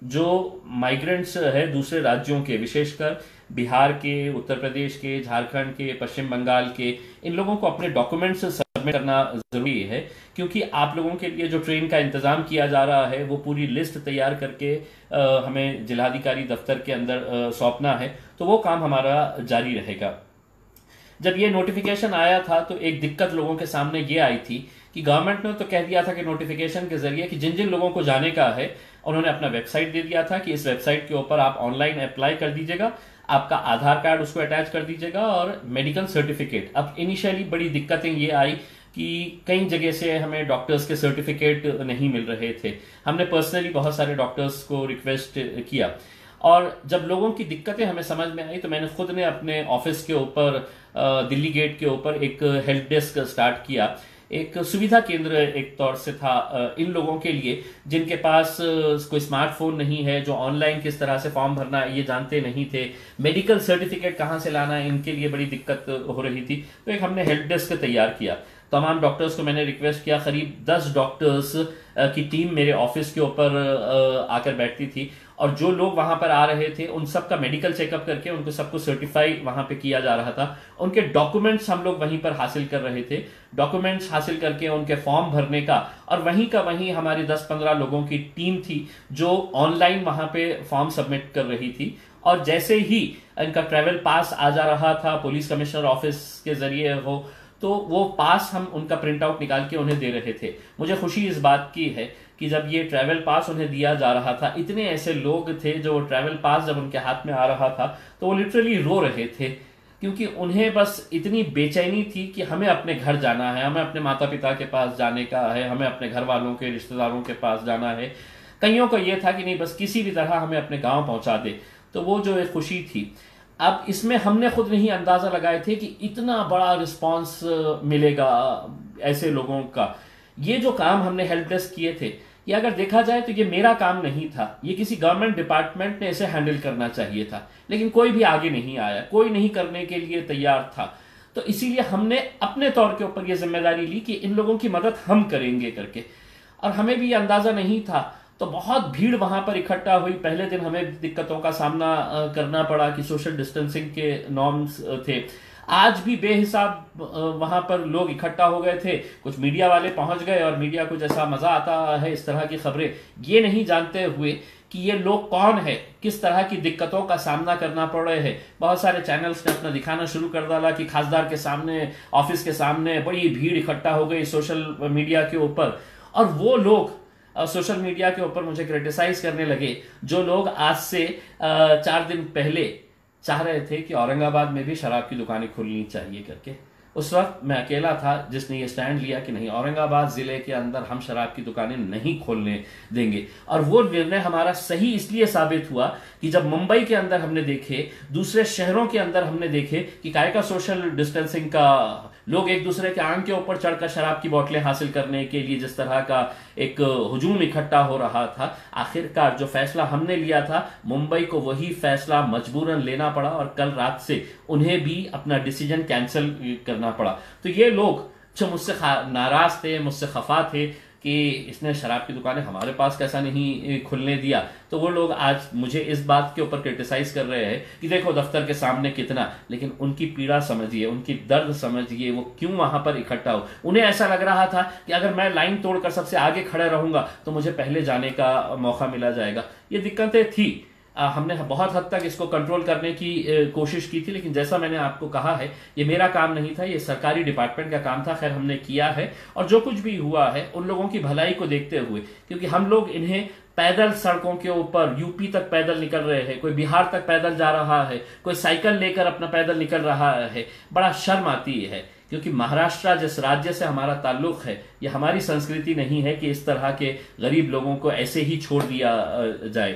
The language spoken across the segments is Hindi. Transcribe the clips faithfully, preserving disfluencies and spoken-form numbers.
जो माइग्रेंट्स है दूसरे राज्यों के, विशेषकर बिहार के, उत्तर प्रदेश के, झारखंड के, पश्चिम बंगाल के, इन लोगों को अपने डॉक्यूमेंट्स सबमिट करना जरूरी है, क्योंकि आप लोगों के लिए जो ट्रेन का इंतजाम किया जा रहा है वो पूरी लिस्ट तैयार करके आ, हमें जिलाधिकारी दफ्तर के अंदर सौंपना है, तो वो काम हमारा जारी रहेगा। जब ये नोटिफिकेशन आया था तो एक दिक्कत लोगों के सामने ये आई थी कि गवर्नमेंट ने तो कह दिया था कि नोटिफिकेशन के जरिए कि जिन जिन लोगों को जाने का है उन्होंने अपना वेबसाइट दे दिया था कि इस वेबसाइट के ऊपर आप ऑनलाइन अप्लाई कर दीजिएगा, आपका आधार कार्ड उसको अटैच कर दीजिएगा और मेडिकल सर्टिफिकेट। अब इनिशियली बड़ी दिक्कतें ये आई कि कई जगह से हमें डॉक्टर्स के सर्टिफिकेट नहीं मिल रहे थे। हमने पर्सनली बहुत सारे डॉक्टर्स को रिक्वेस्ट किया, और जब लोगों की दिक्कतें हमें समझ में आई तो मैंने खुद ने अपने ऑफिस के ऊपर, दिल्ली गेट के ऊपर एक हेल्प डेस्क स्टार्ट किया। एक सुविधा केंद्र एक तौर से था इन लोगों के लिए जिनके पास कोई स्मार्टफोन नहीं है, जो ऑनलाइन किस तरह से फॉर्म भरना ये जानते नहीं थे, मेडिकल सर्टिफिकेट कहाँ से लाना है इनके लिए बड़ी दिक्कत हो रही थी। तो एक हमने हेल्प डेस्क तैयार किया। तमाम डॉक्टर्स को मैंने रिक्वेस्ट किया, करीब दस डॉक्टर्स की टीम मेरे ऑफिस के ऊपर आकर बैठती थी, और जो लोग वहां पर आ रहे थे उन सबका मेडिकल चेकअप करके उनको सबको सर्टिफाई वहां पे किया जा रहा था। उनके डॉक्यूमेंट्स हम लोग वहीं पर हासिल कर रहे थे, डॉक्यूमेंट्स हासिल करके उनके फॉर्म भरने का, और वहीं का वहीं हमारी दस पंद्रह लोगों की टीम थी जो ऑनलाइन वहां पे फॉर्म सबमिट कर रही थी। और जैसे ही इनका ट्रैवल पास आ जा रहा था पुलिस कमिश्नर ऑफिस के जरिए हो, तो वो पास हम उनका प्रिंट आउट निकाल के उन्हें दे रहे थे। मुझे खुशी इस बात की है कि जब ये ट्रैवल पास उन्हें दिया जा रहा था, इतने ऐसे लोग थे जो ट्रैवल पास जब उनके हाथ में आ रहा था तो वो लिटरली रो रहे थे, क्योंकि उन्हें बस इतनी बेचैनी थी कि हमें अपने घर जाना है, हमें अपने माता पिता के पास जाने का है, हमें अपने घर वालों के, रिश्तेदारों के पास जाना है। कईयों को यह था कि नहीं, बस किसी भी तरह हमें अपने गांव पहुंचा दे। तो वो जो एक खुशी थी, अब इसमें हमने खुद नहीं अंदाजा लगाए थे कि इतना बड़ा रिस्पांस मिलेगा ऐसे लोगों का। ये जो काम हमने हेल्प डेस्क किए थे, ये अगर देखा जाए तो ये मेरा काम नहीं था, ये किसी गवर्नमेंट डिपार्टमेंट ने इसे हैंडल करना चाहिए था, लेकिन कोई भी आगे नहीं आया, कोई नहीं करने के लिए तैयार था। तो इसीलिए हमने अपने तौर के ऊपर ये जिम्मेदारी ली कि इन लोगों की मदद हम करेंगे करके। और हमें भी अंदाजा नहीं था, तो बहुत भीड़ वहां पर इकट्ठा हुई। पहले दिन हमें दिक्कतों का सामना करना पड़ा कि सोशल डिस्टेंसिंग के नॉर्म्स थे। आज भी बेहिसाब वहां पर लोग इकट्ठा हो गए थे, कुछ मीडिया वाले पहुंच गए, और मीडिया को जैसा मजा आता है इस तरह की खबरें, ये नहीं जानते हुए कि ये लोग कौन है, किस तरह की दिक्कतों का सामना करना पड़ रहे हैं। बहुत सारे चैनल्स ने अपना दिखाना शुरू कर डाला कि खासदार के सामने, ऑफिस के सामने बड़ी भीड़ इकट्ठा हो गई सोशल मीडिया के ऊपर। और वो लोग सोशल मीडिया के ऊपर मुझे क्रिटिसाइज करने लगे, जो लोग आज से चार दिन पहले चाह रहे थे कि औरंगाबाद में भी शराब की दुकानें खुलनी चाहिए करके। उस वक्त मैं अकेला था जिसने ये स्टैंड लिया कि नहीं, औरंगाबाद जिले के अंदर हम शराब की दुकानें नहीं खोलने देंगे। और वो निर्णय हमारा सही इसलिए साबित हुआ कि जब मुंबई के अंदर हमने देखे, दूसरे शहरों के अंदर हमने देखे कि काय का सोशल डिस्टेंसिंग का, लोग एक दूसरे के आंख के ऊपर चढ़कर शराब की बोतलें हासिल करने के लिए जिस तरह का एक हुजूम इकट्ठा हो रहा था, आखिरकार जो फैसला हमने लिया था, मुंबई को वही फैसला मजबूरन लेना पड़ा, और कल रात से उन्हें भी अपना डिसीजन कैंसिल करना पड़ा। तो ये लोग जो मुझसे नाराज थे, मुझसे खफा थे कि इसने शराब की दुकानें हमारे पास कैसा नहीं खुलने दिया, तो वो लोग आज मुझे इस बात के ऊपर क्रिटिसाइज कर रहे हैं कि देखो दफ्तर के सामने कितना, लेकिन उनकी पीड़ा समझिए, उनकी दर्द समझिए, वो क्यों वहां पर इकट्ठा हो। उन्हें ऐसा लग रहा था कि अगर मैं लाइन तोड़कर सबसे आगे खड़े रहूंगा तो मुझे पहले जाने का मौका मिला जाएगा। ये दिक्कतें थी, आ, हमने बहुत हद तक इसको कंट्रोल करने की ए, कोशिश की थी, लेकिन जैसा मैंने आपको कहा है, ये मेरा काम नहीं था, ये सरकारी डिपार्टमेंट का काम था। खैर हमने किया है, और जो कुछ भी हुआ है उन लोगों की भलाई को देखते हुए, क्योंकि हम लोग इन्हें पैदल सड़कों के ऊपर यूपी तक पैदल निकल रहे हैं, कोई बिहार तक पैदल जा रहा है, कोई साइकिल लेकर अपना पैदल निकल रहा है, बड़ा शर्म आती है, क्योंकि महाराष्ट्र जिस राज्य से हमारा ताल्लुक है, ये हमारी संस्कृति नहीं है कि इस तरह के गरीब लोगों को ऐसे ही छोड़ दिया जाए।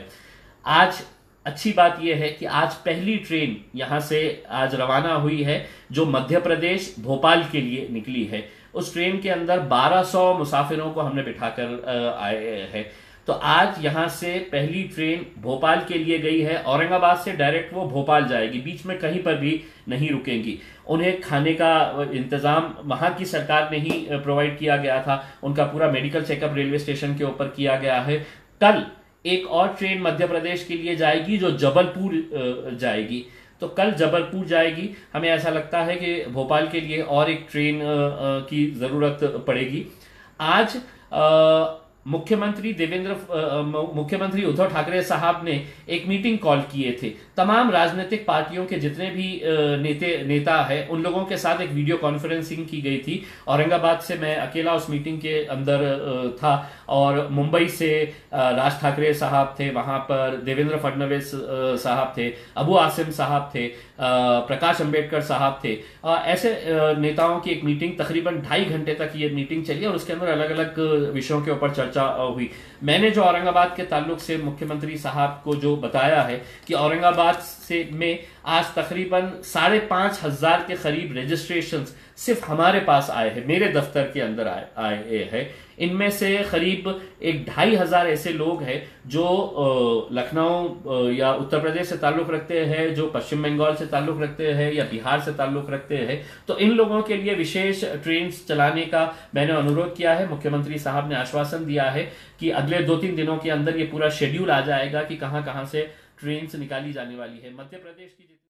आज अच्छी बात यह है कि आज पहली ट्रेन यहां से आज रवाना हुई है जो मध्य प्रदेश भोपाल के लिए निकली है। उस ट्रेन के अंदर बारह सौ मुसाफिरों को हमने बिठाकर आए हैं। तो आज यहां से पहली ट्रेन भोपाल के लिए गई है, औरंगाबाद से डायरेक्ट वो भोपाल जाएगी, बीच में कहीं पर भी नहीं रुकेंगी। उन्हें खाने का इंतजाम वहां की सरकार ने ही प्रोवाइड किया गया था, उनका पूरा मेडिकल चेकअप रेलवे स्टेशन के ऊपर किया गया है। कल एक और ट्रेन मध्य प्रदेश के लिए जाएगी जो जबलपुर जाएगी। तो कल जबलपुर जाएगी। हमें ऐसा लगता है कि भोपाल के लिए और एक ट्रेन की जरूरत पड़ेगी। आज मुख्यमंत्री देवेंद्र मुख्यमंत्री उद्धव ठाकरे साहब ने एक मीटिंग कॉल किए थे। तमाम राजनीतिक पार्टियों के जितने भी नेते नेता है उन लोगों के साथ एक वीडियो कॉन्फ्रेंसिंग की गई थी। औरंगाबाद से मैं अकेला उस मीटिंग के अंदर था और मुंबई से राज ठाकरे साहब थे, वहां पर देवेंद्र फडणवीस साहब थे, अबू आसिम साहब थे, प्रकाश अंबेडकर साहब थे। ऐसे नेताओं की एक मीटिंग तकरीबन ढाई घंटे तक ये मीटिंग चली और उसके अंदर अलग अलग विषयों के ऊपर चर्चा हुई। मैंने जो औरंगाबाद के ताल्लुक से मुख्यमंत्री साहब को जो बताया है कि औरंगाबाद से में आज तकरीबन साढ़े पांच हजार के करीब रजिस्ट्रेशन सिर्फ हमारे पास आए हैं, मेरे दफ्तर के अंदर आए आए हैं। इनमें से करीब एक ढाई हजार ऐसे लोग हैं जो लखनऊ या उत्तर प्रदेश से ताल्लुक रखते हैं, जो पश्चिम बंगाल से ताल्लुक रखते हैं या बिहार से ताल्लुक रखते हैं। तो इन लोगों के लिए विशेष ट्रेन चलाने का मैंने अनुरोध किया है। मुख्यमंत्री साहब ने आश्वासन दिया है कि अगले दो तीन दिनों के अंदर ये पूरा शेड्यूल आ जाएगा कि कहां कहां से ट्रेन निकाली जाने वाली है। मध्य प्रदेश की